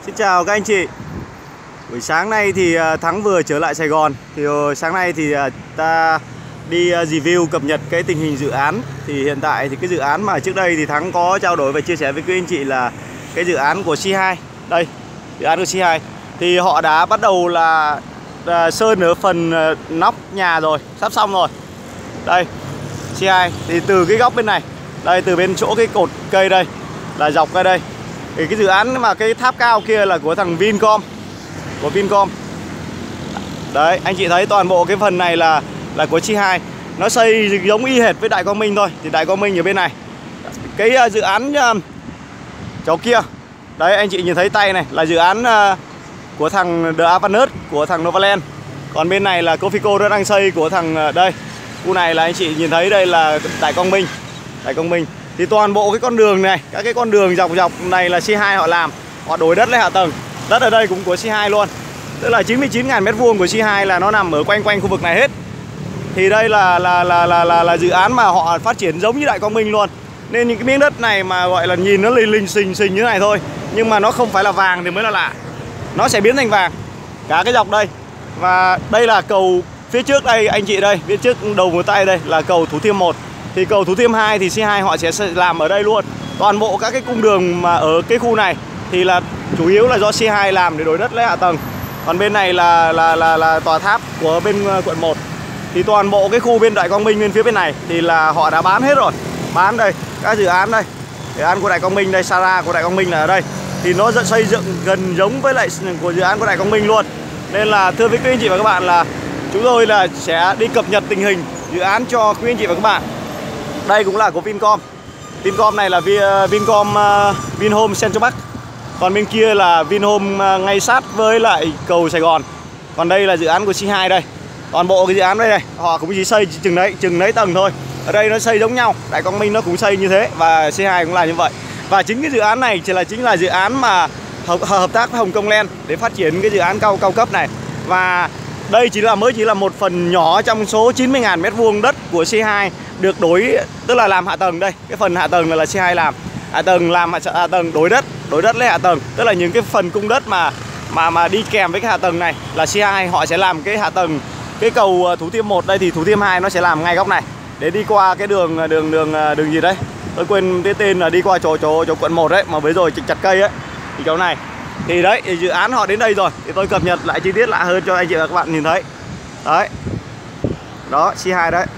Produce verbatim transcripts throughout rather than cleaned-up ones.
Xin chào các anh chị. Buổi sáng nay thì Thắng vừa trở lại Sài Gòn. Thì sáng nay thì ta đi review cập nhật cái tình hình dự án. Thì hiện tại thì cái dự án mà trước đây thì Thắng có trao đổi và chia sẻ với quý anh chị là cái dự án của xê hai. Đây, dự án của xê hai. Thì họ đã bắt đầu là, là sơn ở phần nóc nhà rồi, sắp xong rồi. Đây, xê hai. Thì từ cái góc bên này, đây từ bên chỗ cái cột cây đây là dọc ra đây. Thì cái dự án mà cái tháp cao kia là của thằng Vincom, của Vincom. Đấy, anh chị thấy toàn bộ cái phần này là là của xê hai. Nó xây giống y hệt với Đại Quang Minh thôi. Thì Đại Quang Minh ở bên này. Cái uh, dự án uh, chỗ kia, đấy anh chị nhìn thấy tay này là dự án uh, của thằng The Avanus, của thằng Novaland. Còn bên này là Cofico nó đang xây của thằng uh, đây. Khu này là anh chị nhìn thấy đây là Đại Quang Minh. Đại Quang Minh. Thì toàn bộ cái con đường này, các cái con đường dọc dọc này là xê hai họ làm. Họ đổi đất lên hạ tầng. Đất ở đây cũng của xê hai luôn. Tức là chín mươi chín nghìn mét vuông của xê hai là nó nằm ở quanh quanh khu vực này hết. Thì đây là là, là là là là dự án mà họ phát triển giống như Đại Quang Minh luôn. Nên những cái miếng đất này mà gọi là nhìn nó linh linh xình xình như thế này thôi, nhưng mà nó không phải là vàng thì mới là lạ. Nó sẽ biến thành vàng cả cái dọc đây. Và đây là cầu phía trước đây anh chị đây, phía trước đầu ngón tay đây là cầu Thủ Thiêm một. Thì cầu Thủ Thiêm hai thì xê hai họ sẽ làm ở đây luôn. Toàn bộ các cái cung đường mà ở cái khu này thì là chủ yếu là do xê hai làm để đổi đất lấy hạ tầng. Còn bên này là là là là tòa tháp của bên quận một. Thì toàn bộ cái khu bên Đại Quang Minh bên phía bên này thì là họ đã bán hết rồi. Bán đây, các dự án đây. Dự án của Đại Quang Minh đây, Sara của Đại Quang Minh là ở đây. Thì nó xây dựng gần giống với lại của dự án của Đại Quang Minh luôn. Nên là thưa với quý anh chị và các bạn là chúng tôi là sẽ đi cập nhật tình hình dự án cho quý anh chị và các bạn. Đây cũng là của Vincom. Vincom này là Vincom uh, Vinhome Central Park. Còn bên kia là Vinhome uh, ngay sát với lại cầu Sài Gòn. Còn đây là dự án của xê hai đây. Toàn bộ cái dự án đây này, họ cũng chỉ xây chừng đấy, chừng đấy tầng thôi. Ở đây nó xây giống nhau. Đại Quang Minh nó cũng xây như thế và xê hai cũng là như vậy. Và chính cái dự án này chỉ là chính là dự án mà hợp, hợp tác với Hồng Kông Land để phát triển cái dự án cao cao cấp này. Và đây chỉ là mới chỉ là một phần nhỏ trong số chín mươi nghìn mét vuông đất của xê hai được đổi, tức là làm hạ tầng đây. Cái phần hạ tầng là, là xê hai làm. Hạ tầng làm hạ, hạ tầng đổi đất, đổi đất lấy hạ tầng. Tức là những cái phần cung đất mà mà mà đi kèm với cái hạ tầng này là xê hai họ sẽ làm cái hạ tầng. Cái cầu Thủ Thiêm một đây thì Thủ Thiêm hai nó sẽ làm ngay góc này để đi qua cái đường đường đường đường gì đấy. Tôi quên cái tên là đi qua chỗ chỗ chỗ quận một đấy mà mới rồi chặt, chặt cây ấy. Thì chỗ này. Thì đấy, thì dự án họ đến đây rồi. Thì tôi cập nhật lại chi tiết lại hơn cho anh chị và các bạn nhìn thấy. Đấy. Đó, xê hai đấy.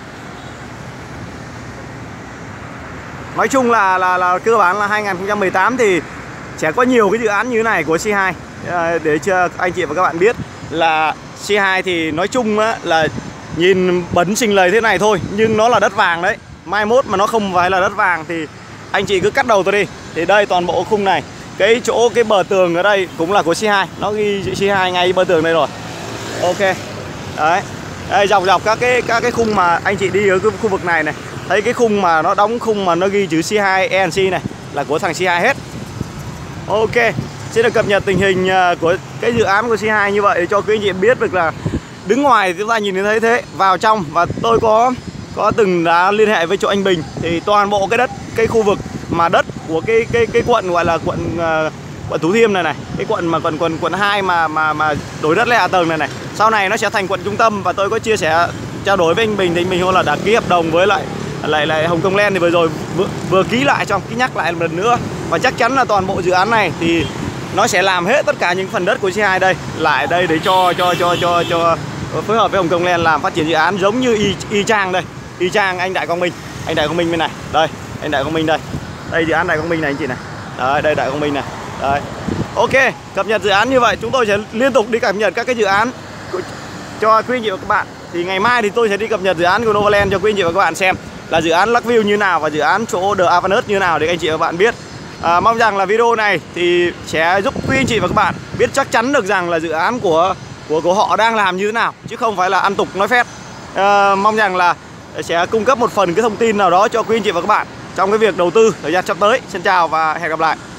Nói chung là là là cơ bản là hai nghìn không trăm mười tám thì sẽ có nhiều cái dự án như thế này của xê hai để cho anh chị và các bạn biết là xê hai thì nói chung á, là nhìn bẩn xình lầy thế này thôi nhưng nó là đất vàng đấy. Mai mốt mà nó không phải là đất vàng thì anh chị cứ cắt đầu tôi đi. Thì đây toàn bộ khung này, cái chỗ cái bờ tường ở đây cũng là của xê hai, nó ghi xê hai ngay bờ tường đây rồi. Ok. Đấy. Đây dọc dọc các cái các cái khung mà anh chị đi ở cái khu vực này này, thấy cái khung mà nó đóng khung mà nó ghi chữ xê hai e en xê này là của thằng xê hai hết. Ok. Xin được cập nhật tình hình của cái dự án của xê hai như vậy để cho quý anh chị biết được là đứng ngoài thì chúng ta nhìn thấy thế, vào trong. Và tôi có có từng đã liên hệ với chỗ anh Bình thì toàn bộ cái đất, cái khu vực mà đất của cái cái cái quận gọi là quận uh, quận Thủ Thiêm này này, cái quận mà quận quận quận hai mà mà mà đổi đất lên hạ tầng này này, sau này nó sẽ thành quận trung tâm. Và tôi có chia sẻ trao đổi với anh Bình thì anh Bình là đã ký hợp đồng với lại lại lại Hồng Kông Land thì vừa rồi vừa, vừa ký lại cho ký nhắc lại một lần nữa. Và chắc chắn là toàn bộ dự án này thì nó sẽ làm hết tất cả những phần đất của xê hai đây lại đây để cho cho cho cho cho phối hợp với Hồng Kông Land làm phát triển dự án giống như y, y chang đây, y chang anh Đại Quang Minh, anh Đại Quang Minh bên này, đây, anh Đại Quang Minh đây, đây dự án Đại Quang Minh này anh chị này, đấy, đây Đại Quang Minh này, đấy, ok, cập nhật dự án như vậy chúng tôi sẽ liên tục đi cập nhật các cái dự án cho quý anh chị và các bạn. Thì ngày mai thì tôi sẽ đi cập nhật dự án của Novaland cho quý anh chị và các bạn xem là dự án Lakeview như nào và dự án chỗ The Avanus như nào để anh chị và các bạn biết. À, mong rằng là video này thì sẽ giúp quý anh chị và các bạn biết chắc chắn được rằng là dự án của của của họ đang làm như thế nào chứ không phải là ăn tục nói phét. À, mong rằng là sẽ cung cấp một phần cái thông tin nào đó cho quý anh chị và các bạn trong cái việc đầu tư thời gian sắp tới. Xin chào và hẹn gặp lại.